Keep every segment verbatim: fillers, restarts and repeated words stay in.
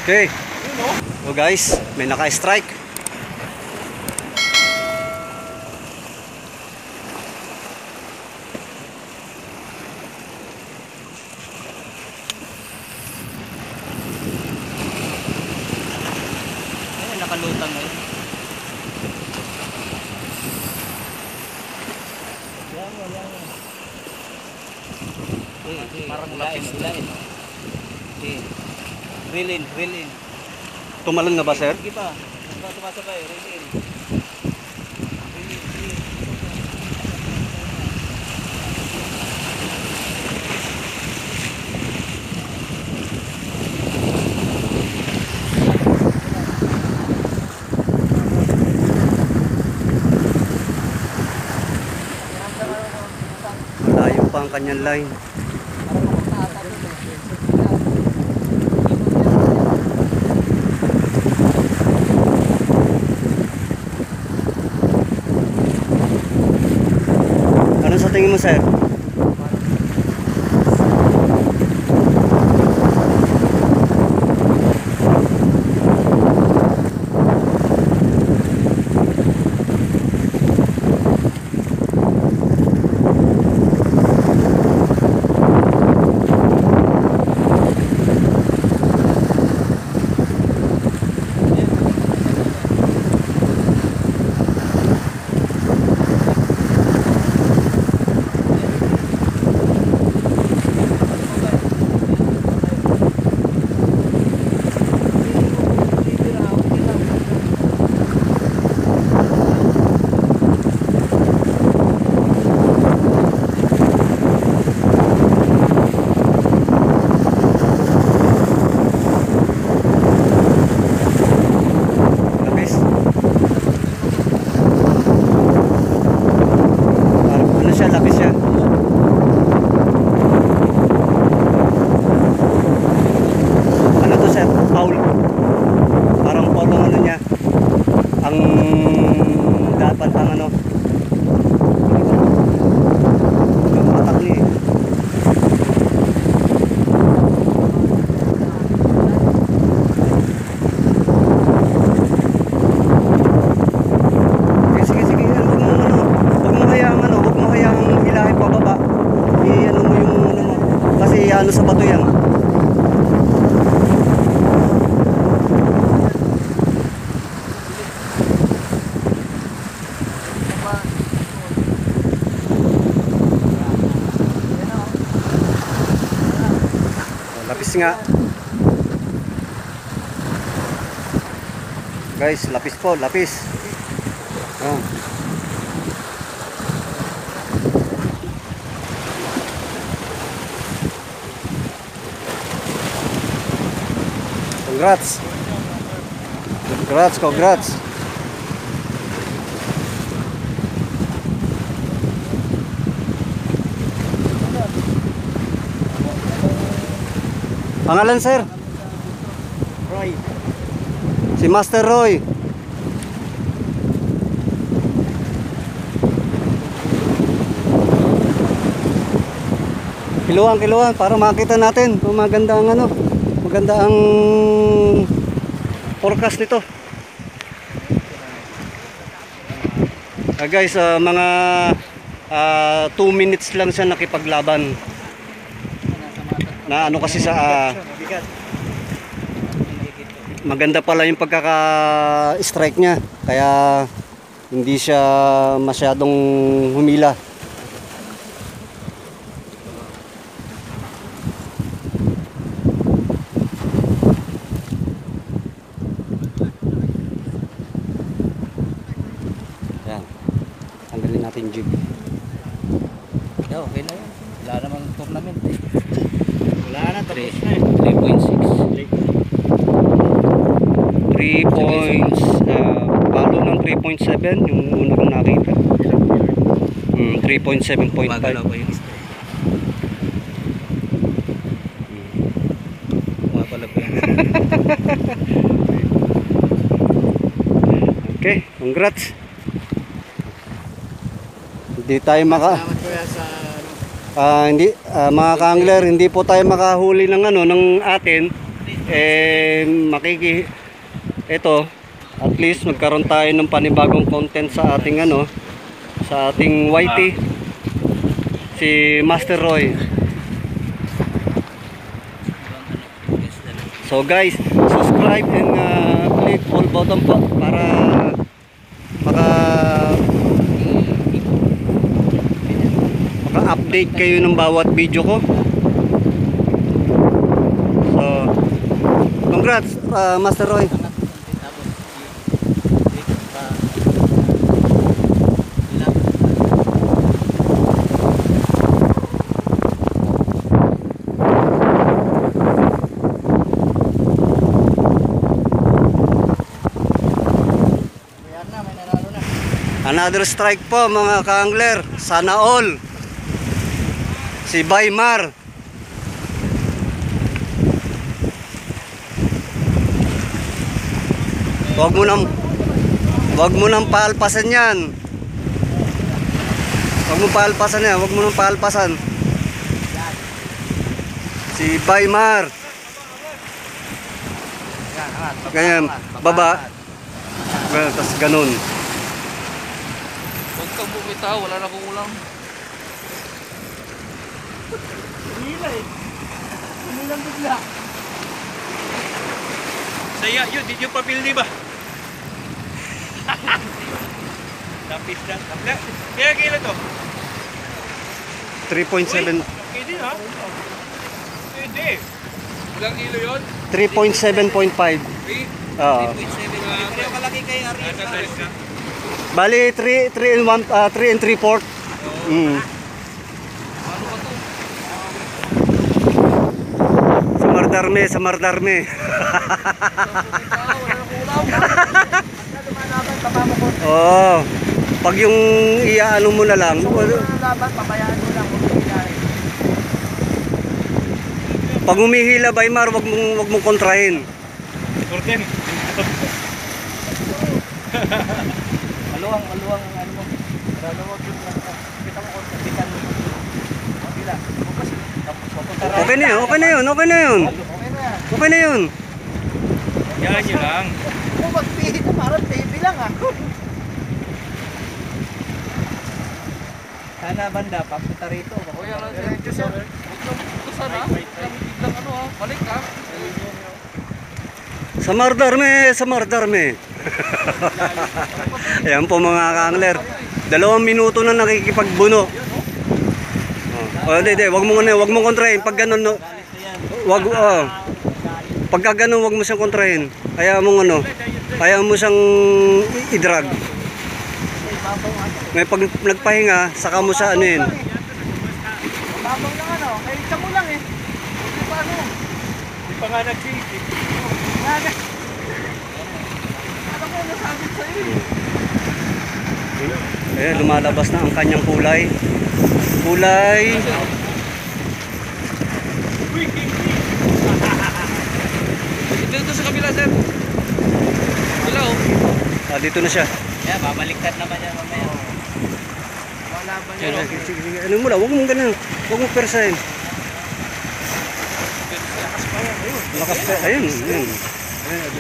Okay. So guys, may naka-strike. Ay, nakalutang eh. Yan, yan, yan. Eh, eh, parang hilain, hilain. Eh, reel in, reel in. Tumalon na ba, sir? Sige pa. Tumasabay, reel in. Reel in, reel in. Malayo pa ang kanyang line. Ano sa tingin mo, sir? Ano sa bato yan? Lapis nga. Guys, lapis po, lapis. Oh. Congrats. Congrats, congrats. Pangalan, sir? Roy. Si Master Roy. Kiluan, kiluan para makita natin kung maganda ang ano. Maganda ang forecast nito. Uh, guys, uh, mga two minutes lang siya nakipaglaban. Na ano kasi sa uh, maganda pala yung pagkaka-strike niya. Kaya hindi siya masyadong humila. Tanggalin natin yung jig. Yeah, okay na yun. Wala namang tournament eh. Wala na, tapos na eh. three point six. three points, uh, palo ng three point seven yung una kong nakita. Mm, three point seven point five. Magalaw pa yung isa. Mapala pa yung isa. Okay, congrats. Hindi tayo maka Salamat kuya sa ano. uh, hindi uh, mga ka-angler, hindi po tayo makahuli ng ano ng atin eh makiki ito at least magkaroon tayo ng panibagong content sa ating ano, sa ating Y T, si Master Roy. So guys, subscribe and uh, click all button po para maka maka-update kayo ng bawat video ko. So congrats uh, Master Roy. Another strike po mga ka-angler. Sana all. Si Baymar. Wag mo nang Wag mo nang paalpasan 'yan. Wag mo paalpasan 'yan, wag mo nang paalpasan. Si Baymar. Ganyan, baba. Ganyan, tas ganun. Huwag kang bumitaw, wala na akong ulam. Hila eh. Umilang bigla. Saya yun, di yung papildi ba? Tapis na. Kaya kila to? three point seven Pwede ha? Pwede. Ilang kilo yun? three point seven point five. three? Ah. Pero kalaki kay Ariel. Nasa size ka? Bali three three and one uh, three and three fourth. Mm. Ano ba to? Sa Mardarme, sa Mardarme. Oh. Pag yung iaano mo na lang, pag humihila Baymar, wag mong wag mong kontrahin. Kurten. Maluwang, maluwang, ano mo. Maluwag yung kita mo kung sabitan mo. Mabila. Bukas. Tapos mapunta rin. Okay na yun, okay na yun, okay na yun. Okay na yan. Okay na yun. Yan yun lang. Kung magpihit na parang baby lang ah. Sana banda, papunta rito. O yan lang. Diretso siya. Ito sana. Biglang ano ah. Balik ka. Sa Mardarme, sa Mardarme. Ayan po mga ka-angler. Dalawang minuto na nakikipagbuno. Oh, oh hindi, hindi. Wag mo na, wag mo kontrahin. Pag ganun, no, wag, oh. Pagka ganun, wag mo siyang kontrahin. Kaya mo ano, kaya mo siyang i-drag. May pag nagpahinga, saka mo sa ano yun. Babang lang ano. Kaya isa mo lang eh. Hindi pa ano. Di pa nga nagsisip. Nana. Ano ko nasabi sa'yo eh. Eh, lumalabas na ang kanyang kulay. Kulay. Dito sa kabila sir. Kabila oh. Ah, dito na siya. Yeah, babaliktad naman yan mamaya. Wala ba Sige, yan? sige, sige. Ano mo lang, huwag mong ganun. Huwag mong persahin. Lakas pa. Ayun, ayun. Ayun.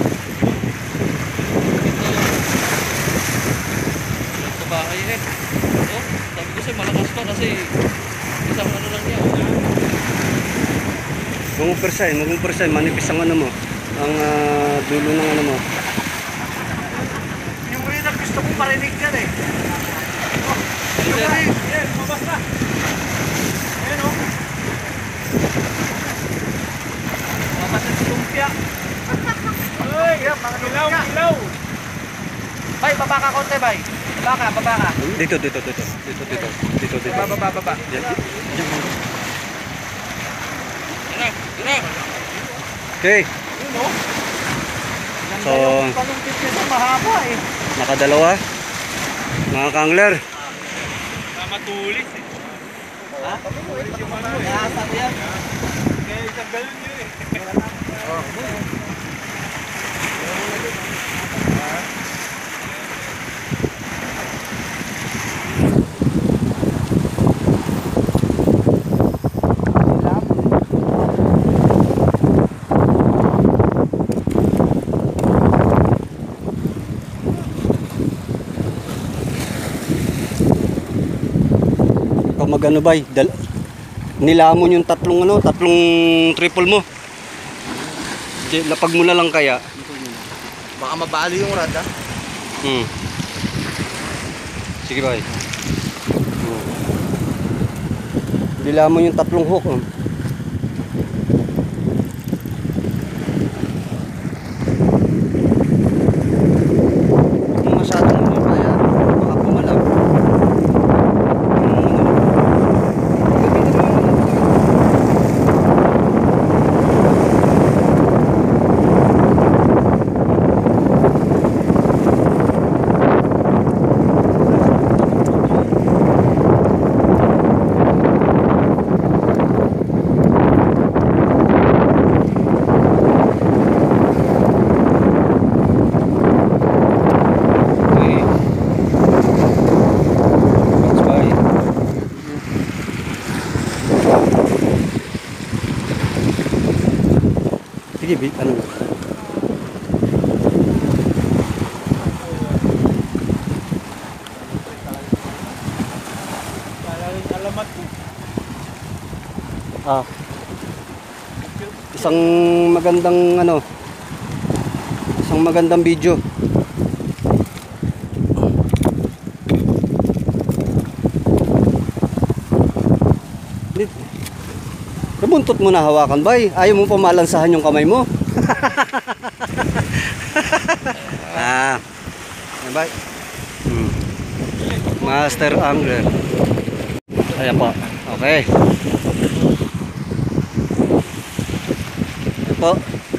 Sa bahay eh. Oh, sabi ko sa'yo malakas pa kasi isang ano lang yan. Huwag mong persahin, huwag mong persahin. Manipis ang ano mo. Ang ah, dulo ng ano mo. Yung rin ang gusto kong marinig yan eh. Yung rin, yan, mabas na. Ayan o. Mabas na si Lumpia. Ay, yan, mga Ilaw, lumpia. ilaw. Bay, baba ka konti bay. Baba ka, baba ka. Dito, dito, dito. Dito, dito. Dito, dito. Baba, baba, baba. Yan, yan. Tira, tira. Okay. Yun o. So, Palumpit nito mahaba eh. nakadalawa. Mga ka-angler. Tama tulis eh. Ha? Nasa ko yan. Kaya isang galon yun eh. ano bay, dal nilamon yung tatlong ano, tatlong triple mo. Di, lapag mo na lang kaya. Baka mabali yung rad ah. Hmm. Sige bay. Hmm. Nilamon yung tatlong hook. Oh. Huwag mo masyadong ano kaya, baka pumalab. Okay. That's fine. Sige, bi- ano? Alamat ko. Ah. Isang magandang ano, isang magandang video. Nabuntot mo na hawakan, bay. Ayaw mo pamalansahan yung kamay mo. Ah. Yan, bay. Hmm. Master angler. Ayan po. Okay. Ito po.